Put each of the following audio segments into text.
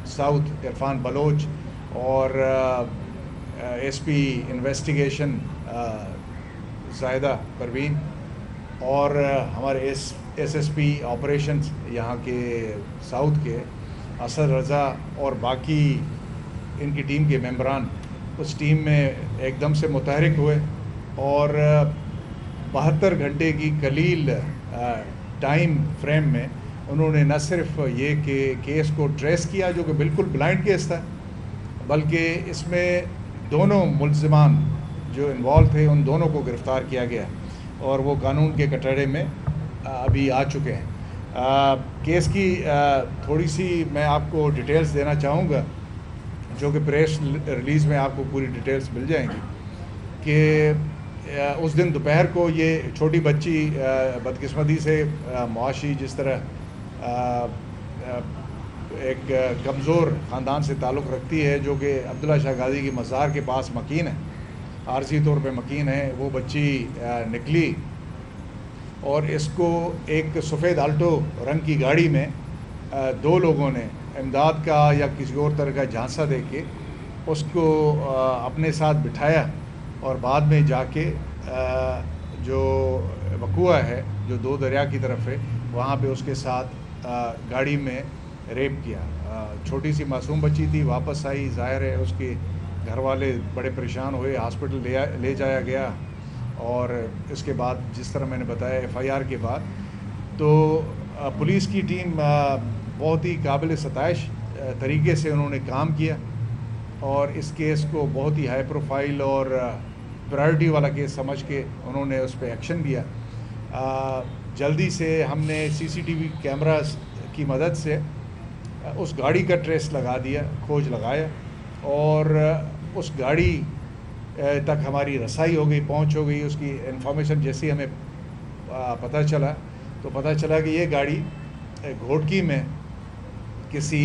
South Irfan Baloch और SP investigation Zaida Parveen और हमारे एसएसपी ऑपरेशंस यहाँ के साउथ के असद रज़ा और बाकी इनकी टीम के मेंबरान उस टीम में एकदम से मुतहरिक हुए और 72 घंटे की कलील टाइम फ्रेम में उन्होंने न सिर्फ ये कि केस को ट्रेस किया जो कि बिल्कुल ब्लाइंड केस था, बल्कि इसमें दोनों मुल्ज़िमान जो इन्वॉल्व थे उन दोनों को गिरफ़्तार किया गया और वो कानून के कटघरे में अभी आ चुके हैं। केस की थोड़ी सी मैं आपको डिटेल्स देना चाहूँगा जो कि प्रेस रिलीज़ में आपको पूरी डिटेल्स मिल जाएंगी कि उस दिन दोपहर को ये छोटी बच्ची बदकिस्मती से मुआशी जिस तरह एक कमज़ोर ख़ानदान से ताल्लुक़ रखती है जो कि अब्दुल्ला शाह गाज़ी की मज़ार के पास मकीन है, आरजी तौर पे मकीन है, वो बच्ची निकली और इसको एक सफ़ेद आल्टो रंग की गाड़ी में दो लोगों ने इमदाद का या किसी और तरह का झांसा दे के उसको अपने साथ बिठाया और बाद में जाके जो वकुआ है जो दो दरिया की तरफ है वहाँ पे उसके साथ गाड़ी में रेप किया। छोटी सी मासूम बच्ची थी, वापस आई, ज़ाहिर है उसके घर वाले बड़े परेशान हुए, हॉस्पिटल ले जाया गया और इसके बाद जिस तरह मैंने बताया एफआईआर के बाद तो पुलिस की टीम बहुत ही काबिल सताइश तरीके से उन्होंने काम किया और इस केस को बहुत ही हाई प्रोफाइल और प्रायोरिटी वाला केस समझ के उन्होंने उस पर एक्शन लिया। जल्दी से हमने सीसीटीवी कैमरास की मदद से उस गाड़ी का ट्रेस लगा दिया, खोज लगाया और उस गाड़ी तक हमारी रसाई हो गई, पहुंच हो गई। उसकी इन्फॉर्मेशन जैसे हमें पता चला तो पता चला कि ये गाड़ी घोटकी में किसी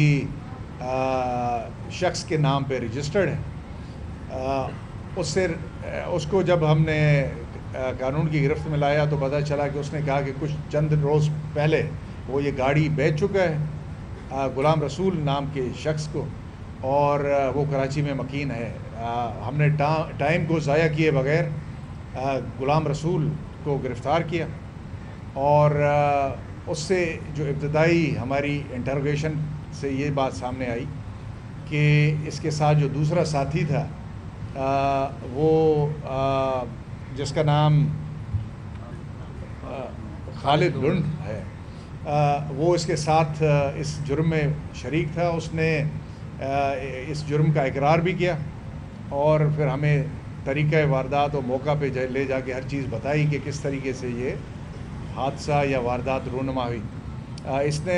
शख्स के नाम पे रजिस्टर्ड है। उसको जब हमने कानून की गिरफ्त में लाया तो पता चला कि उसने कहा कि कुछ चंद रोज़ पहले वो ये गाड़ी बेच चुका है गुलाम रसूल नाम के शख्स को और वो कराची में मकीन है। हमने टाइम को ज़ाया किए बगैर गुलाम रसूल को गिरफ़्तार किया और उससे जो इब्तदाई हमारी इंटरोगेशन से ये बात सामने आई कि इसके साथ जो दूसरा साथी था वो जिसका नाम खालिद लुंड है, वो इसके साथ इस जुर्म में शरीक था। उसने इस जुर्म का इकरार भी किया और फिर हमें तरीक़ा वारदात और मौका पे ले जाके हर चीज़ बताई कि किस तरीके से ये हादसा या वारदात रूनुमा हुई। इसने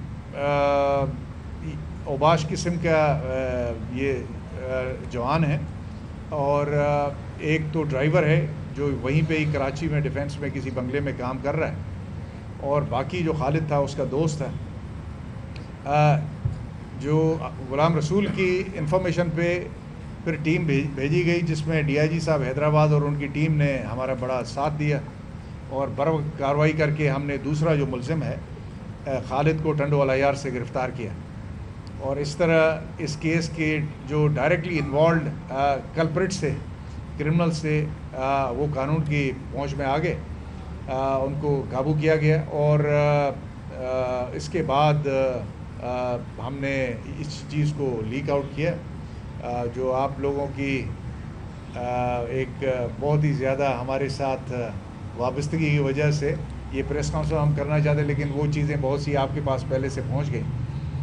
ओबाश किस्म का ये जवान है और एक तो ड्राइवर है जो वहीं पे ही कराची में डिफेंस में किसी बंगले में काम कर रहा है और बाकी जो खालिद था उसका दोस्त था। जो गुलाम रसूल की इंफॉर्मेशन पे फिर टीम भेजी गई जिसमें डीआईजी साहब हैदराबाद और उनकी टीम ने हमारा बड़ा साथ दिया और बर्वक्त कार्रवाई करके हमने दूसरा जो मुल्ज़िम है खालिद को टंडोवाला यार से गिरफ़्तार किया और इस तरह इस केस के जो डायरेक्टली इन्वॉल्व कल्प्रिट से क्रिमिनल से वो कानून की पहुंच में आ गए, उनको काबू किया गया और इसके बाद हमने इस चीज़ को लीक आउट किया जो आप लोगों की एक बहुत ही ज़्यादा हमारे साथ वाबस्तगी की वजह से ये प्रेस कॉन्फ्रेंस हम करना चाहते लेकिन वो चीज़ें बहुत सी आपके पास पहले से पहुंच गई।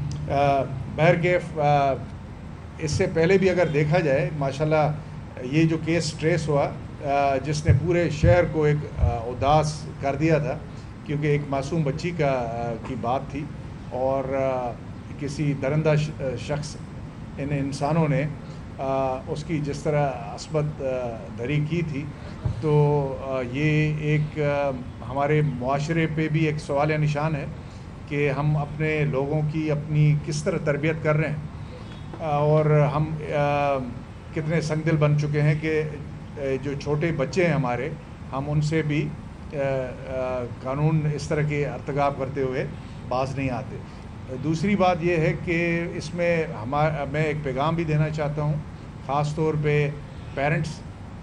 बहरकैफ इससे पहले भी अगर देखा जाए माशाल्लाह ये जो केस ट्रेस हुआ जिसने पूरे शहर को एक उदास कर दिया था क्योंकि एक मासूम बच्ची की बात थी और किसी दरिंदा शख्स इन इंसानों ने उसकी जिस तरह अस्मत दरी की थी तो ये एक हमारे मुआशरे पे भी एक सवाल निशान है कि हम अपने लोगों की अपनी किस तरह तरबियत कर रहे हैं और हम कितने संगदिल बन चुके हैं कि जो छोटे बच्चे हैं हमारे हम उनसे भी कानून इस तरह के अर्तकाब करते हुए बाज नहीं आते। दूसरी बात यह है कि इसमें मैं एक पैगाम भी देना चाहता हूँ, ख़ास तौर पे पेरेंट्स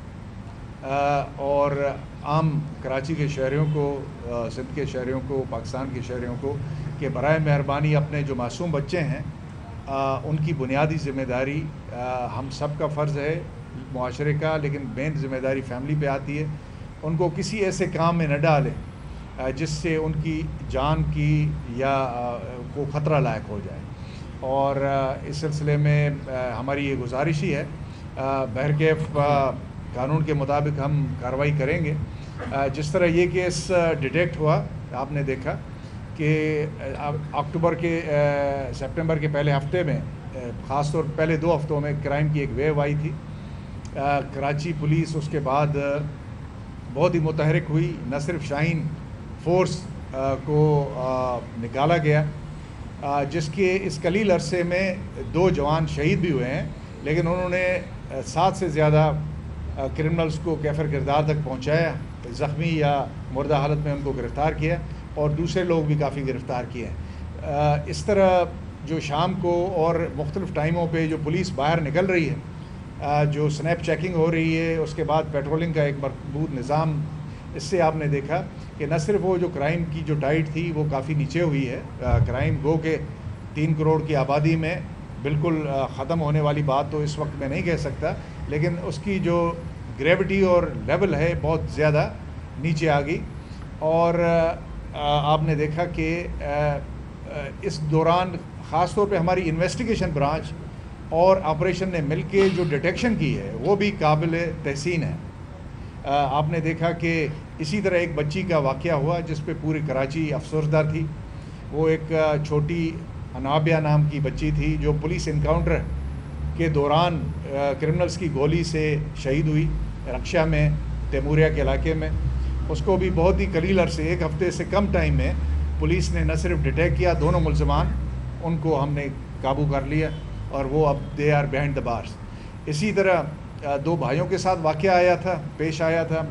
और आम कराची के शहरियों को, सिंध के शहरियों को, पाकिस्तान के शहरियों को कि बराए मेहरबानी अपने जो मासूम बच्चे हैं उनकी बुनियादी ज़िम्मेदारी हम सब का फ़र्ज़ है मुआशरे का, लेकिन मेन ज़िम्मेदारी फैमिली पे आती है। उनको किसी ऐसे काम में न डालें जिससे उनकी जान की या को ख़तरा लायक हो जाए। और इस सिलसिले में हमारी ये गुजारिश ही है, बहरकैफ कानून के मुताबिक हम कार्रवाई करेंगे। जिस तरह ये केस डिटेक्ट हुआ, आपने देखा कि अक्टूबर के सितंबर के पहले हफ्ते में, ख़ास तौर पर पहले 2 हफ्तों में क्राइम की एक वेव आई थी। कराची पुलिस उसके बाद बहुत ही मुतहरिक हुई। न सिर्फ शाहीन फोर्स को निकाला गया, जिसके इस कलील अरसे में 2 जवान शहीद भी हुए हैं, लेकिन उन्होंने 7 से ज़्यादा क्रिमिनल्स को कैफर किरदार तक पहुँचाया, ज़ख्मी या मुर्दा हालत में उनको गिरफ़्तार किया और दूसरे लोग भी काफ़ी गिरफ़्तार किए हैं। इस तरह जो शाम को और मुख्तलिफ़ टाइमों पे जो पुलिस बाहर निकल रही है, जो स्नैप चेकिंग हो रही है, उसके बाद पेट्रोलिंग का एक मजबूत निज़ाम, इससे आपने देखा कि न सिर्फ वो जो क्राइम की जो टाइट थी वो काफ़ी नीचे हुई है। क्राइम गो के 3 करोड़ की आबादी में बिल्कुल ख़त्म होने वाली बात तो इस वक्त मैं नहीं कह सकता, लेकिन उसकी जो ग्रेविटी और लेवल है बहुत ज़्यादा नीचे आ गई। और आपने देखा कि इस दौरान ख़ास तौर पे हमारी इन्वेस्टिगेशन ब्रांच और ऑपरेशन ने मिलके जो डिटेक्शन की है वो भी काबिल तहसीन है। आपने देखा कि इसी तरह एक बच्ची का वाक़या हुआ जिस पे पूरी कराची अफसोसदा थी। वो एक छोटी अनाबिया नाम की बच्ची थी जो पुलिस इनकाउंटर के दौरान क्रिमिनल्स की गोली से शहीद हुई रक्षा में, तैमूरिया के इलाके में। उसको भी बहुत ही कलील अरसे, 1 हफ़्ते से कम टाइम में पुलिस ने न सिर्फ डिटेक्ट किया, दोनों मुलज़मान उनको हमने काबू कर लिया और वो अब they are behind the bars. इसी तरह 2 भाइयों के साथ वाक़या पेश आया था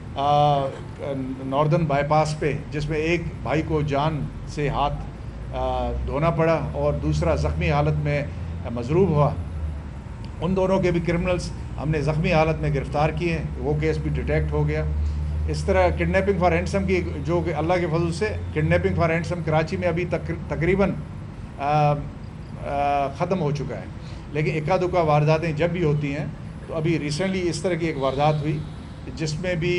नॉर्दर्न बाईपास पे, जिसमें एक भाई को जान से हाथ धोना पड़ा और दूसरा ज़ख्मी हालत में मजरूब हुआ। उन दोनों के भी क्रिमिनल्स हमने ज़ख्मी हालत में गिरफ़्तार किए हैं, वो केस भी डिटेक्ट हो गया। इस तरह किडनैपिंग फॉर रैंसम की, जो कि अल्लाह के फजल से किडनैपिंग फॉर रैंसम कराची में अभी तकरीबन ख़त्म हो चुका है, लेकिन एका दुका वारदातें जब भी होती हैं तो अभी रिसेंटली इस तरह की एक वारदात हुई जिसमें भी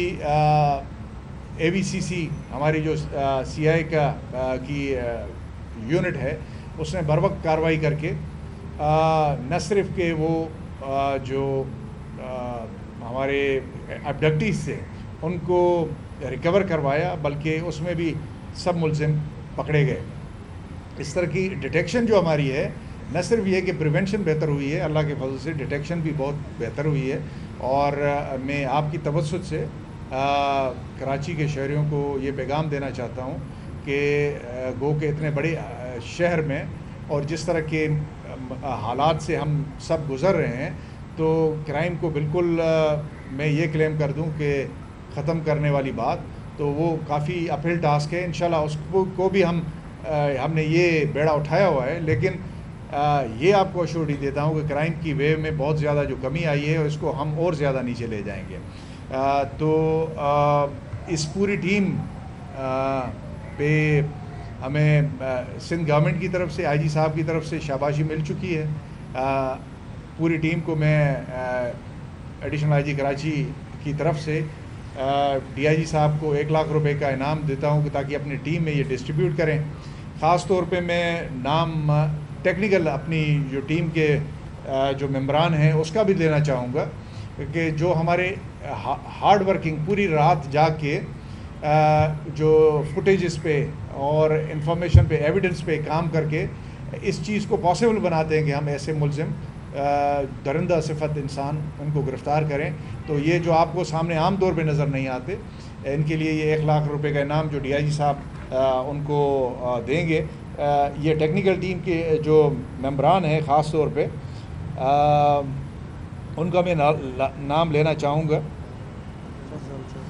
AVCC हमारी जो CI की यूनिट है उसने बर वक्त कार्रवाई करके न सिर्फ के वो जो हमारे अबडक्टीज थे उनको रिकवर करवाया, बल्कि उसमें भी सब मुलजिम पकड़े गए। इस तरह की डिटेक्शन जो हमारी है, न सिर्फ ये कि प्रिवेंशन बेहतर हुई है, अल्लाह के फजल से डिटेक्शन भी बहुत बेहतर हुई है। और मैं आपकी तवज्जुह से कराची के शहरियों को ये पैगाम देना चाहता हूँ कि गो के इतने बड़े शहर में और जिस तरह के हालात से हम सब गुज़र रहे हैं, तो क्राइम को बिल्कुल मैं ये क्लेम कर दूं कि ख़त्म करने वाली बात तो वो काफ़ी अपहिल टास्क है। इंशाल्लाह उसको भी हमने ये बेड़ा उठाया हुआ है, लेकिन ये आपको अश्योरिटी देता हूँ कि क्राइम की वेव में बहुत ज़्यादा जो कमी आई है इसको हम और ज़्यादा नीचे ले जाएंगे। इस पूरी टीम पे हमें सिंध गवर्नमेंट की तरफ से, IG साहब की तरफ से शाबाशी मिल चुकी है। पूरी टीम को मैं एडिशनल IG कराची की तरफ से DIG साहब को 1 लाख रुपए का इनाम देता हूँ ताकि अपनी टीम में ये डिस्ट्रीब्यूट करें। ख़ास तौर पे मैं नाम टेक्निकल अपनी जो टीम के जो मेंबरान हैं उसका भी देना चाहूँगा कि जो हमारे हार्ड वर्किंग पूरी रात जाग के जो फुटेजेस पे और इंफॉर्मेशन पे, एविडेंस पे काम करके इस चीज़ को पॉसिबल बनाते हैं कि हम ऐसे मुलजिम दरिंदा सिफत इंसान उनको गिरफ़्तार करें। तो ये जो आपको सामने आम तौर पे नज़र नहीं आते, इनके लिए ये 1 लाख रुपए का इनाम जो DIG साहब उनको देंगे। ये टेक्निकल टीम के जो मेंबरान हैं ख़ास तौर पे उनका मैं नाम लेना चाहूँगा।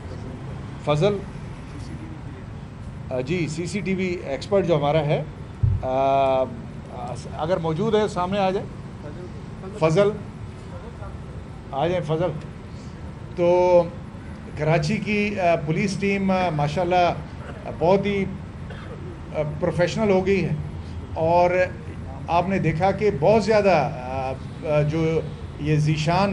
फजल जी CCTV एक्सपर्ट जो हमारा है अगर मौजूद है सामने आ जाए, फजल आ जाए फजल। तो कराची की पुलिस टीम माशाल्लाह बहुत ही प्रोफेशनल हो गई है और आपने देखा कि बहुत ज़्यादा जो ये ज़ीशान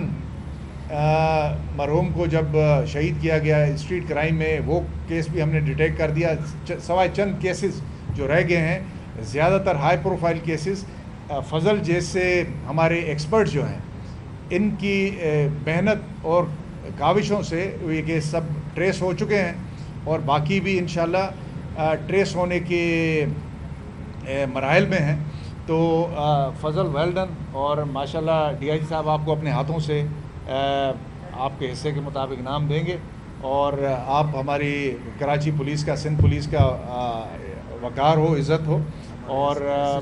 मरहूम को जब शहीद किया गया स्ट्रीट क्राइम में, वो केस भी हमने डिटेक्ट कर दिया। सवाए चंद केसेस जो रह गए हैं, ज़्यादातर हाई प्रोफाइल केसेस फजल जैसे हमारे एक्सपर्ट जो हैं, इनकी मेहनत और काविशों से ये केस सब ट्रेस हो चुके हैं और बाकी भी इंशाल्लाह ट्रेस होने के मराहल में हैं। तो फजल वेल डन, और माशाल्लाह डीआईजी साहब आपको अपने हाथों से आपके हिस्से के मुताबिक इनाम देंगे और आप हमारी कराची पुलिस का, सिंध पुलिस का वक़ार हो, इज़्ज़त हो। और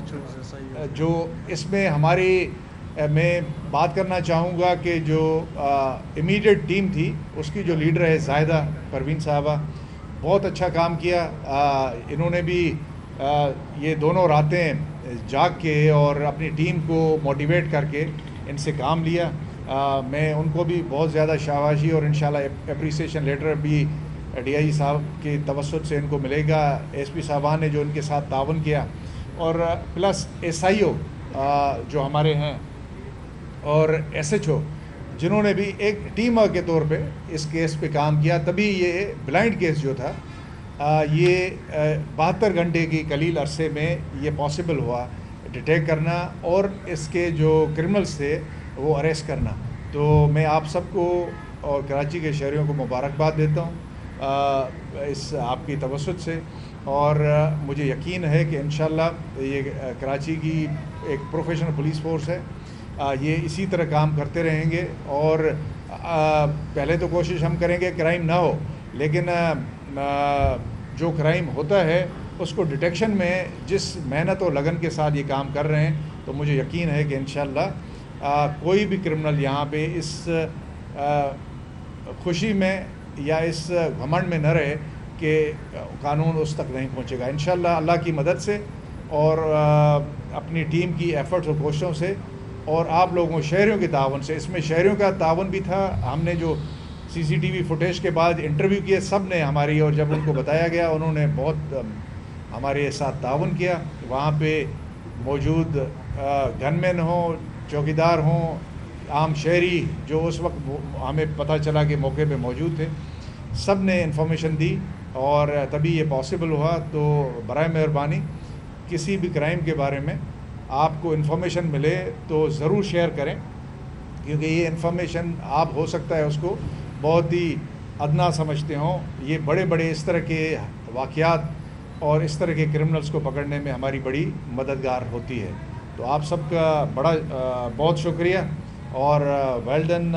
जो इसमें हमारी मैं बात करना चाहूँगा कि जो इमीडिएट टीम थी उसकी जो लीडर है ज़ाहिदा परवीन साहबा, बहुत अच्छा काम किया। इन्होंने भी ये दोनों रातें जाग के और अपनी टीम को मोटिवेट करके इनसे काम लिया। मैं उनको भी बहुत ज़्यादा शाबाशी और इंशाल्लाह एप्रिसिएशन लेटर भी डीआईजी साहब की तवस्सुत से इनको मिलेगा। एसपी साहबान ने जो इनके साथ तावन किया, और प्लस एसआईओ जो हमारे हैं और एसएचओ जिन्होंने भी एक टीम के तौर पे इस केस पे काम किया। तभी ये ब्लाइंड केस जो था ये 72 घंटे की कलील अरसे में ये पॉसिबल हुआ डिटेक्ट करना और इसके जो क्रिमिनल्स थे वो अरेस्ट करना। तो मैं आप सबको और कराची के शहरियों को मुबारकबाद देता हूँ इस आपकी तवस्सुत से, और मुझे यकीन है कि इंशाल्लाह ये कराची की एक प्रोफेशनल पुलिस फोर्स है, ये इसी तरह काम करते रहेंगे। और पहले तो कोशिश हम करेंगे क्राइम ना हो, लेकिन जो क्राइम होता है उसको डिटेक्शन में जिस मेहनत और लगन के साथ ये काम कर रहे हैं, तो मुझे यकीन है कि इंशाल्लाह कोई भी क्रिमिनल यहाँ पे इस खुशी में या इस घमंड में न रहे कि कानून उस तक नहीं पहुँचेगा। इंशाल्लाह अल्लाह की मदद से और अपनी टीम की एफ़र्ट्स और कोशिशों से और आप लोगों शहरियों के तावन से, इसमें शहरियों का तावन भी था। हमने जो सीसीटीवी फुटेज के बाद इंटरव्यू किए सब ने हमारी, और जब उनको बताया गया उन्होंने बहुत हमारे साथ तावन किया। वहाँ पे मौजूद गनमैन हों, चौकीदार हों, आम शहरी जो उस वक्त हमें पता चला कि मौके पे मौजूद थे, सब ने इंफॉर्मेशन दी और तभी ये पॉसिबल हुआ। तो बराए मेहरबानी किसी भी क्राइम के बारे में आपको इन्फॉर्मेशन मिले तो ज़रूर शेयर करें, क्योंकि ये इन्फॉर्मेशन आप हो सकता है उसको बहुत ही अदना समझते हों। ये बड़े बड़े इस तरह के वाक़यात और इस तरह के क्रिमिनल्स को पकड़ने में हमारी बड़ी मददगार होती है। तो आप सबका बड़ा बहुत शुक्रिया और वेल डन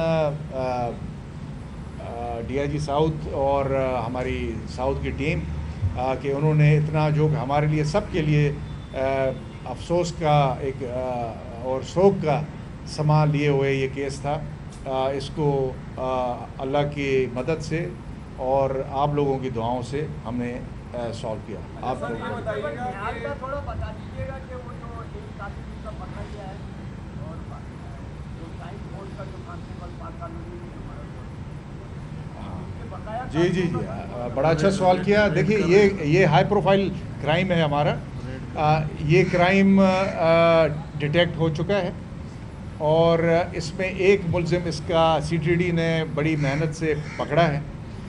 डीआईजी साउथ और हमारी साउथ की टीम कि उन्होंने इतना जो हमारे लिए सब के लिए अफसोस का एक और शोक का समा लिए हुए ये केस था, इसको अल्लाह की मदद से और आप लोगों की दुआओं से हमने सॉल्व किया। आप थोड़ा बता दीजिएगा कि वो जो एक कातिल का पकड़ा गया है और जो टाइम बोर्ड का जो कांस्टेबल कानूनी जी जी जी बड़ा अच्छा सवाल किया। देखिए ये हाई प्रोफाइल क्राइम है हमारा। ये क्राइम डिटेक्ट हो चुका है और इसमें एक मुलजिम इसका सीटीडी ने बड़ी मेहनत से पकड़ा है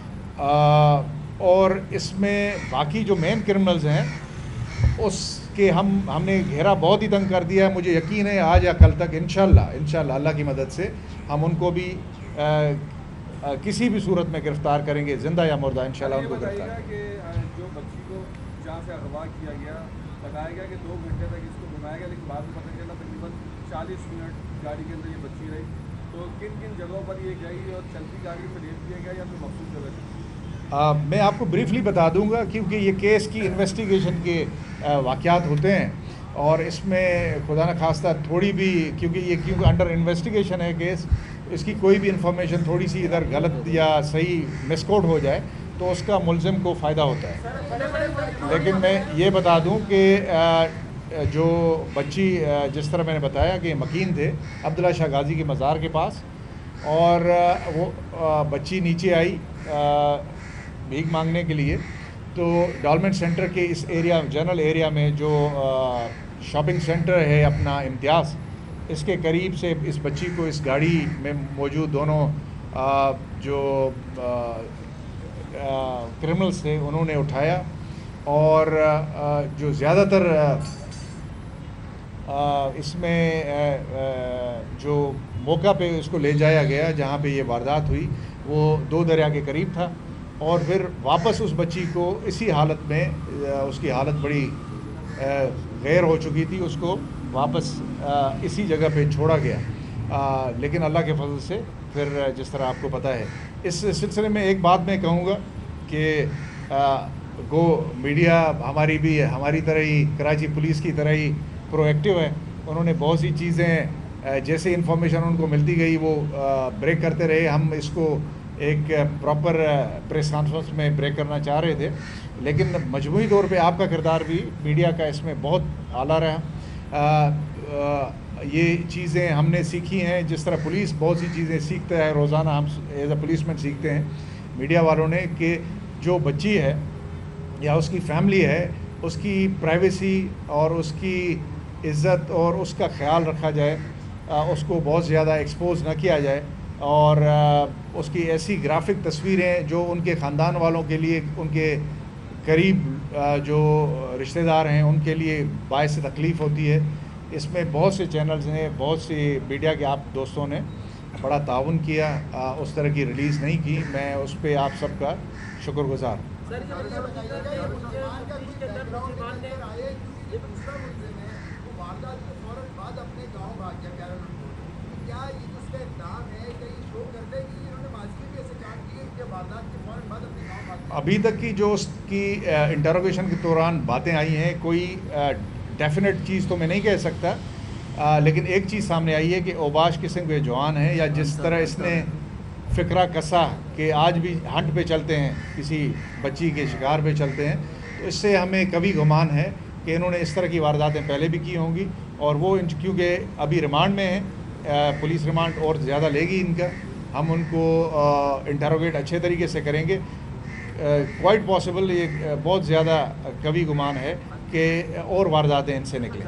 और इसमें बाकी जो मेन क्रिमिनल्स हैं उसके हमने घेरा बहुत ही तंग कर दिया है। मुझे यकीन है आज या कल तक इंशाल्लाह अल्लाह की मदद से हम उनको भी किसी भी सूरत में गिरफ्तार करेंगे, जिंदा या मुर्दा इंशाल्लाह उनको गिरफ्तार। कि जो बच्ची को जहाँ से अगवा किया गया, बताया गया कि 2 घंटे तक इसको घुमाया गया, लेकिन बाद में पता चला तकरीबन 40 मिनट गाड़ी के अंदर ये बच्ची रही। तो किन किन जगहों पर ये गई और चलती गाड़ी से ले दिया गया या फिर मखसूस जगह? मैं आपको ब्रीफली बता दूंगा क्योंकि ये केस की इन्वेस्टिगेशन के वाक़यात होते हैं और इसमें खुदा न खास्ता थोड़ी भी क्योंकि अंडर इन्वेस्टिगेशन है केस, इसकी कोई भी इंफॉर्मेशन थोड़ी सी इधर गलत या सही मिसकोड हो जाए तो उसका मुलजिम को फ़ायदा होता है। लेकिन मैं ये बता दूं कि जो बच्ची जिस तरह मैंने बताया कि मकीन थे अब्दुल्ला शाह गाज़ी के मज़ार के पास, और वो बच्ची नीचे आई भीख मांगने के लिए। तो डॉलमेंट सेंटर के इस एरिया, जनरल एरिया में जो शॉपिंग सेंटर है अपना इम्तियाज़, इसके करीब से इस बच्ची को इस गाड़ी में मौजूद दोनों जो क्रिमिनल्स थे उन्होंने उठाया, और जो ज़्यादातर इसमें जो मौका पे उसको ले जाया गया जहाँ पे ये वारदात हुई वो 2 दरिया के करीब था, और फिर वापस उस बच्ची को इसी हालत में, उसकी हालत बड़ी गैर हो चुकी थी, उसको वापस इसी जगह पे छोड़ा गया। लेकिन अल्लाह के फजल से फिर जिस तरह आपको पता है, इस सिलसिले में एक बात मैं कहूँगा कि गो मीडिया हमारी तरह ही, कराची पुलिस की तरह ही प्रोएक्टिव है। उन्होंने बहुत सी चीज़ें जैसे इंफॉर्मेशन उनको मिलती गई वो ब्रेक करते रहे। हम इसको एक प्रॉपर प्रेस कॉन्फ्रेंस में ब्रेक करना चाह रहे थे, लेकिन मजमूई तौर पे आपका किरदार भी मीडिया का इसमें बहुत आला रहा। ये चीज़ें हमने सीखी हैं, जिस तरह पुलिस बहुत सी चीज़ें सीखता है रोज़ाना, हम एज अ पुलिसमैन सीखते हैं मीडिया वालों ने, कि जो बच्ची है या उसकी फैमिली है उसकी प्राइवेसी और उसकी इज़्ज़त और उसका ख्याल रखा जाए, उसको बहुत ज़्यादा एक्सपोज ना किया जाए, और उसकी ऐसी ग्राफिक तस्वीरें जो उनके ख़ानदान वालों के लिए, उनके करीब जो रिश्तेदार हैं उनके लिए बायस तकलीफ़ होती है। इसमें बहुत से चैनल्स ने, बहुत सी मीडिया के आप दोस्तों ने बड़ा ताउन किया, उस तरह की रिलीज़ नहीं की। मैं उस पर आप सबका शुक्रगुज़ार हूँ। अभी तक की जो उसकी इंटरोगेशन के दौरान बातें आई हैं, कोई डेफिनेट चीज़ तो मैं नहीं कह सकता, लेकिन एक चीज़ सामने आई है कि ओबाश किस्म के जवान हैं, या जिस तरह इसने फ़िक्रा कसा कि आज भी हंट पे चलते हैं, किसी बच्ची के शिकार पे चलते हैं, तो इससे हमें कभी गुमान है कि इन्होंने इस तरह की वारदातें पहले भी की होंगी, और वो क्योंकि अभी रिमांड में हैं, पुलिस रिमांड और ज़्यादा लेगी इनका, हम उनको इंटरोगेट अच्छे तरीके से करेंगे। क्वाइट पॉसिबल, ये बहुत ज़्यादा कभी गुमान है कि और वारदातें इनसे निकलें।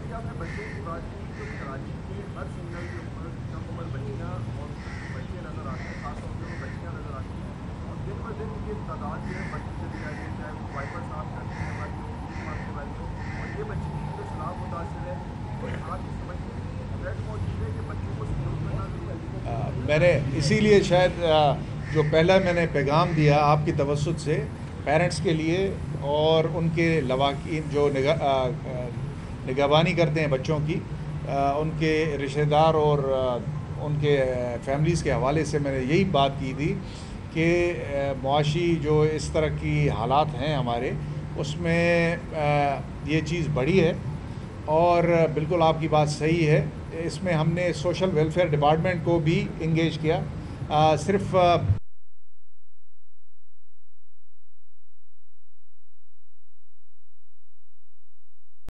मैंने इसीलिए शायद जो पहला मैंने पैगाम दिया आपकी तवज्जुह से पेरेंट्स के लिए, और उनके लवाकिन जो निगहबानी करते हैं बच्चों की, उनके रिश्तेदार और उनके फैमिलीज़ के हवाले से मैंने यही बात की थी कि मुआशी जो इस तरह की हालात हैं हमारे, उसमें ये चीज़ बढ़ी है, और बिल्कुल आपकी बात सही है। इसमें हमने सोशल वेलफेयर डिपार्टमेंट को भी इंगेज किया, सिर्फ